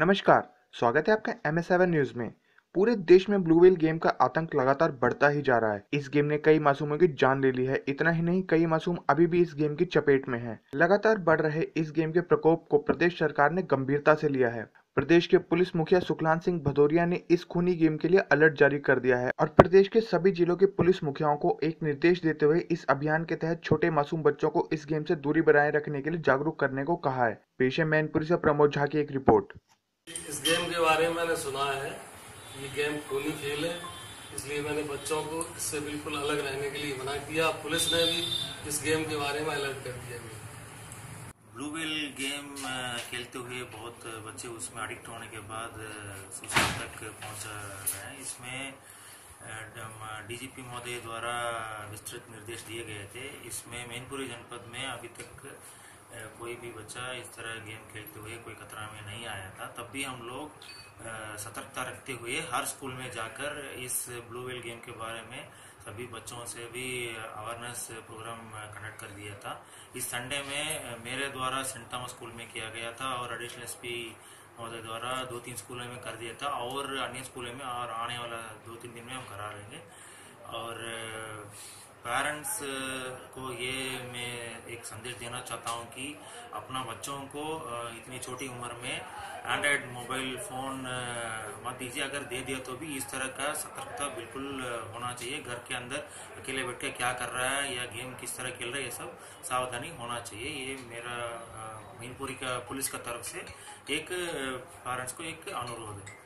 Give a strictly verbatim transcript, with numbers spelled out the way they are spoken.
नमस्कार। स्वागत है आपका एम एस सेवन न्यूज में। पूरे देश में ब्लू व्हेल गेम का आतंक लगातार बढ़ता ही जा रहा है। इस गेम ने कई मासूमों की जान ले ली है। इतना ही नहीं, कई मासूम अभी भी इस गेम की चपेट में हैं। लगातार बढ़ रहे इस गेम के प्रकोप को प्रदेश सरकार ने गंभीरता से लिया है। प्रदेश के पुलिस मुखिया सुखलान सिंह भदौरिया ने इस खूनी गेम के लिए अलर्ट जारी कर दिया है और प्रदेश के सभी जिलों के पुलिस मुखियाओं को एक निर्देश देते हुए इस अभियान के तहत छोटे मासूम बच्चों को इस गेम से दूरी बनाए रखने के लिए जागरूक करने को कहा है। पेश है मैनपुरी से प्रमोद झा की एक रिपोर्ट। इस गेम के बारे में मैंने सुना है। ये गेम खूनी खेल है, इसलिए मैंने बच्चों को इससे बिल्कुल अलग रहने के लिए मना किया। पुलिस ने भी इस गेम के बारे में अलर्ट कर दिया। ब्लू व्हेल गेम खेलते हुए बहुत बच्चे उसमें एडिक्ट होने के बाद सुसाइड तक पहुंच रहे हैं। इसमें डीजीपी महोदय द्वारा विस्तृत निर्देश दिए गए थे। इसमें मैनपुरी जनपद में अभी तक कोई भी बच्चा इस तरह गेम खेलते हुए कोई खतरा में नहीं आया था। तब भी हम लोग सतर्कता रखते हुए हर स्कूल में जाकर इस ब्लू व्हेल गेम के बारे में सभी बच्चों से भी अवेयरनेस प्रोग्राम कंडक्ट कर दिया था। इस संडे में मेरे द्वारा सेंट थॉमस स्कूल में किया गया था और एडिशनल एसपी महोदय द्वारा दो तीन स्कूलों में कर दिया था और अन्य स्कूलों में और आने वाला दो तीन दिन में हम करा लेंगे। और पेरेंट्स को ये मैं एक संदेश देना चाहता हूँ कि अपना बच्चों को इतनी छोटी उम्र में एंड्रॉयड मोबाइल फ़ोन मत दीजिए। अगर दे दिया तो भी इस तरह का सतर्कता बिल्कुल होना चाहिए। घर के अंदर अकेले बैठ के क्या कर रहा है या गेम किस तरह खेल रहा है, ये सब सावधानी होना चाहिए। ये मेरा मैनपुरी का पुलिस का तरफ से एक पेरेंट्स को एक अनुरोध है।